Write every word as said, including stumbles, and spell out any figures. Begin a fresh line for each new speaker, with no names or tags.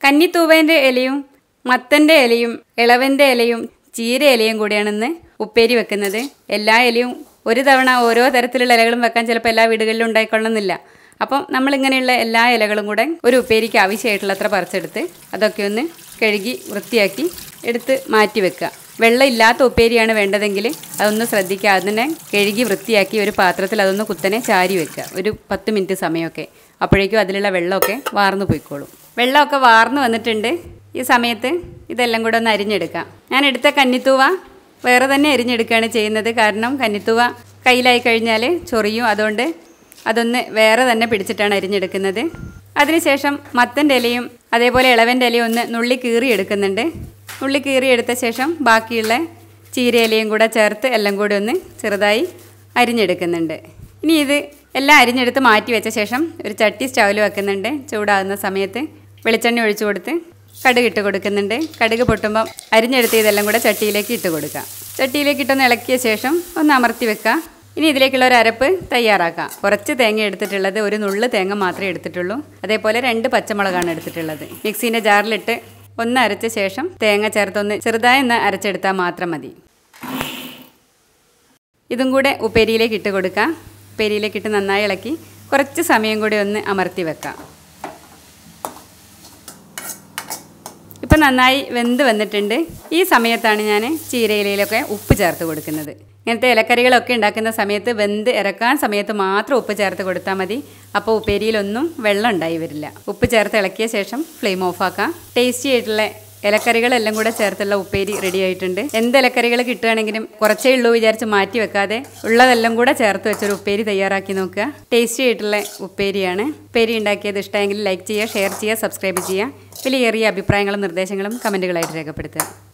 കന്നിത്തൂവേൻ്റെ ഇലയും മത്തൻ്റെ ഇലയും ഇളവൻ്റെ ഇലയും ചീര ഇലയും കൂടിയാണ് ഇന്ന് ഉപ്പേരി വെക്കുന്നത്. എല്ലാ ഇലയും ഒരു തവണ ഓരോ തരത്തിലുള്ള ഇലകളും വെക്കാൻ ചിലപ്പോൾ എല്ലാ വീടുകളിലും ഉണ്ടായിക്കൊള്ളണമെന്നില്ല. അപ്പം നമ്മളിങ്ങനെയുള്ള എല്ലാ ഇലകളും കൂടെ ഒരു ഉപ്പേരിക്ക് ആവശ്യമായിട്ടുള്ളത്ര പറിച്ചെടുത്ത് അതൊക്കെ ഒന്ന് കഴുകി വൃത്തിയാക്കി എടുത്ത് മാറ്റി വെക്കുക. വെള്ളം ഇല്ലാത്ത ഉപ്പേരിയാണ് വേണ്ടതെങ്കിൽ അതൊന്ന് ശ്രദ്ധിക്കുക. അതിനെ കഴുകി വൃത്തിയാക്കി ഒരു പാത്രത്തിൽ അതൊന്ന് കുത്തനെ ചാരി വെക്കുക, ഒരു പത്ത് മിനിറ്റ് സമയമൊക്കെ. അപ്പോഴേക്കും അതിലുള്ള വെള്ളമൊക്കെ വാർന്നു പോയിക്കോളും. വെള്ളമൊക്കെ വാർന്നു വന്നിട്ടുണ്ട്. ഈ സമയത്ത് ഇതെല്ലാം കൂടെ ഒന്ന് അരിഞ്ഞെടുക്കാം. ഞാൻ എടുത്ത കന്നിത്തൂവ വേറെ തന്നെ അരിഞ്ഞെടുക്കുകയാണ് ചെയ്യുന്നത്. കാരണം കന്നിത്തൂവ കയ്യിലായി കഴിഞ്ഞാൽ ചൊറിയും. അതുകൊണ്ട് അതൊന്ന് വേറെ തന്നെ പിടിച്ചിട്ടാണ് അരിഞ്ഞെടുക്കുന്നത്. അതിനുശേഷം മത്തൻ്റെ ഇലയും അതേപോലെ ഇളവൻ്റെ ഇലയും ഒന്ന് നുള്ളി കീറി എടുക്കുന്നുണ്ട്. നുള്ളി കീറി എടുത്ത ശേഷം ബാക്കിയുള്ള ചീര ഇലയും കൂടെ ചേർത്ത് എല്ലാം കൂടി ഒന്ന് ചെറുതായി അരിഞ്ഞെടുക്കുന്നുണ്ട്. ഇനി ഇത് എല്ലാം അരിഞ്ഞെടുത്ത് മാറ്റി വെച്ച ശേഷം ഒരു ചട്ടി സ്റ്റൗവിൽ വെക്കുന്നുണ്ട്. ചൂടാകുന്ന സമയത്ത് വെളിച്ചെണ്ണ ഒഴിച്ചു കൊടുത്ത് കടുക് ഇട്ട് കൊടുക്കുന്നുണ്ട്. കടുക് പൊട്ടുമ്പം അരിഞ്ഞെടുത്ത് ഇതെല്ലാം കൂടെ ചട്ടിയിലേക്ക് ഇട്ട് കൊടുക്കുക. ചട്ടിയിലേക്ക് ഇട്ടൊന്ന് ഇളക്കിയ ശേഷം ഒന്ന് അമർത്തി വെക്കുക. ഇനി ഇതിലേക്കുള്ള ഒരു അരപ്പ് തയ്യാറാക്കാം. കുറച്ച് തേങ്ങ എടുത്തിട്ടുള്ളത്, ഒരു നുള്ള് തേങ്ങ മാത്രമേ എടുത്തിട്ടുള്ളൂ. അതേപോലെ രണ്ട് പച്ചമുളകാണ് എടുത്തിട്ടുള്ളത്. മിക്സീൻ്റെ ജാറിലിട്ട് ഒന്ന് അരച്ച ശേഷം തേങ്ങ ചേർത്തൊന്ന് ചെറുതായി ഒന്ന് അരച്ചെടുത്താൽ മാത്രം മതി. ഇതും കൂടെ ഉപ്പേരിയിലേക്ക് ഇട്ട് കൊടുക്കുക. ഉപ്പേരിയിലേക്ക് ഇട്ട് നന്നായി ഇളക്കി കുറച്ച് സമയം കൂടി ഒന്ന് അമർത്തി വെക്കാം. ഇപ്പം നന്നായി വെന്ത് വന്നിട്ടുണ്ട്. ഈ സമയത്താണ് ഞാൻ ചീരയിലയിലൊക്കെ ഉപ്പ് ചേർത്ത് കൊടുക്കുന്നത്. ഇങ്ങനത്തെ ഇലക്കറികളൊക്കെ ഉണ്ടാക്കുന്ന സമയത്ത് വെന്ത് ഇറക്കാൻ സമയത്ത് മാത്രം ഉപ്പ് ചേർത്ത് കൊടുത്താൽ മതി. അപ്പോൾ ഉപ്പേരിയിലൊന്നും വെള്ളം ഉണ്ടായി വരില്ല. ഉപ്പ് ചേർത്ത് ഇളക്കിയ ശേഷം ഫ്ലെയിം ഓഫാക്കാം. ടേസ്റ്റി ആയിട്ടുള്ള ഇലക്കറികളെല്ലാം കൂടെ ചേർത്തുള്ള ഉപ്പേരി റെഡി ആയിട്ടുണ്ട്. എന്ത് ഇലക്കറികൾ കിട്ടുകയാണെങ്കിലും കുറച്ചേ ഉള്ളൂ വിചാരിച്ച് മാറ്റി വെക്കാതെ ഉള്ളതെല്ലാം കൂടെ ചേർത്ത് വെച്ചൊരു ഉപ്പേരി തയ്യാറാക്കി നോക്കുക. ടേസ്റ്റി ആയിട്ടുള്ള ഉപ്പേരിയാണ്. ഉപ്പേരി ഉണ്ടാക്കിയത് ഇഷ്ടമെങ്കിൽ ലൈക്ക് ചെയ്യുക, ഷെയർ ചെയ്യുക, സബ്സ്ക്രൈബ് ചെയ്യുക. വിലയേറിയ അഭിപ്രായങ്ങളും നിർദ്ദേശങ്ങളും കമൻറ്റുകളായിട്ട് രേഖപ്പെടുത്തുക.